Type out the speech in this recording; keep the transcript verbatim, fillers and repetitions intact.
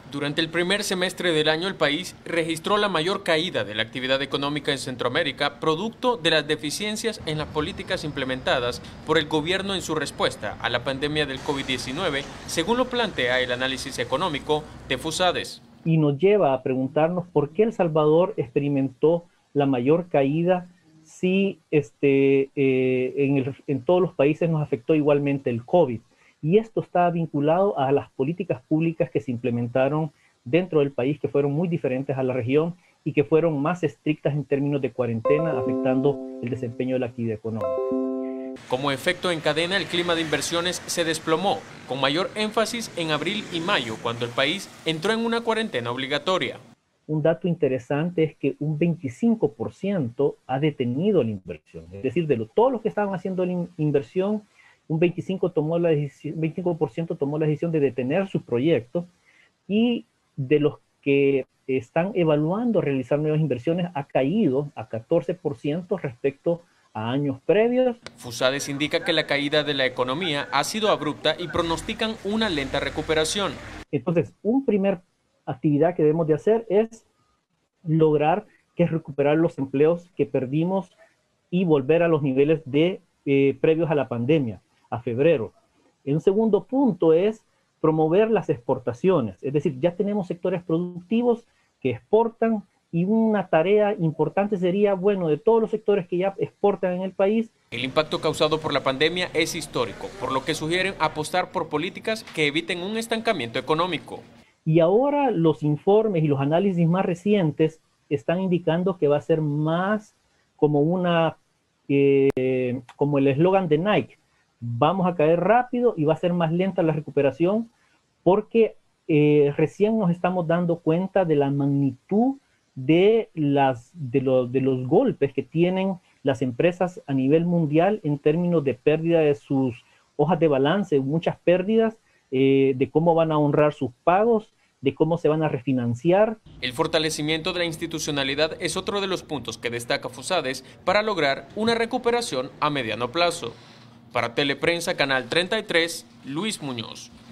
Durante el primer semestre del año, el país registró la mayor caída de la actividad económica en Centroamérica, producto de las deficiencias en las políticas implementadas por el gobierno en su respuesta a la pandemia del COVID diecinueve, según lo plantea el análisis económico de FUSADES. Y nos lleva a preguntarnos por qué El Salvador experimentó la mayor caída si este, eh, en, el, en todos los países nos afectó igualmente el COVID. Y esto está vinculado a las políticas públicas que se implementaron dentro del país, que fueron muy diferentes a la región y que fueron más estrictas en términos de cuarentena, afectando el desempeño de la actividad económica. Como efecto en cadena, el clima de inversiones se desplomó, con mayor énfasis en abril y mayo, cuando el país entró en una cuarentena obligatoria. Un dato interesante es que un veinticinco por ciento ha detenido la inversión. Es decir, de lo, todos los que estaban haciendo la inversión, un veinticinco por ciento tomó la decisión, veinticinco por ciento tomó la decisión de detener sus proyectos, y de los que están evaluando realizar nuevas inversiones ha caído a catorce por ciento respecto a años previos. FUSADES indica que la caída de la economía ha sido abrupta y pronostican una lenta recuperación. Entonces, una primera actividad que debemos de hacer es lograr que es recuperar los empleos que perdimos y volver a los niveles de, eh, previos a la pandemia, a febrero. Un segundo punto es promover las exportaciones, es decir, ya tenemos sectores productivos que exportan, y una tarea importante sería, bueno, de todos los sectores que ya exportan en el país. El impacto causado por la pandemia es histórico, por lo que sugieren apostar por políticas que eviten un estancamiento económico. Y ahora los informes y los análisis más recientes están indicando que va a ser más como una, eh, como el eslogan de Nike: vamos a caer rápido y va a ser más lenta la recuperación, porque eh, recién nos estamos dando cuenta de la magnitud de, las, de, lo, de los golpes que tienen las empresas a nivel mundial en términos de pérdida de sus hojas de balance, muchas pérdidas, eh, de cómo van a honrar sus pagos, de cómo se van a refinanciar. El fortalecimiento de la institucionalidad es otro de los puntos que destaca FUSADES para lograr una recuperación a mediano plazo. Para Teleprensa, Canal treinta y tres, Luis Muñoz.